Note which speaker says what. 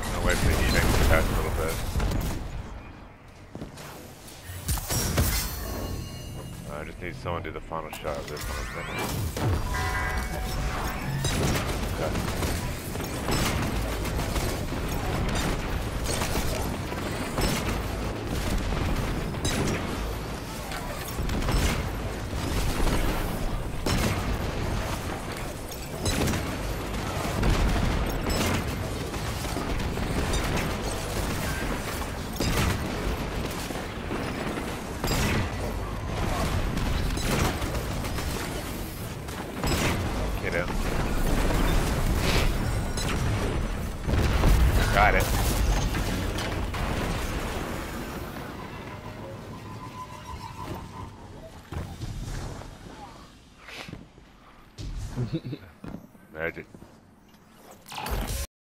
Speaker 1: I'll wait for the heating to pass a little bit. I just need someone to do the final shot of this when I'm finished. Okay. Got it.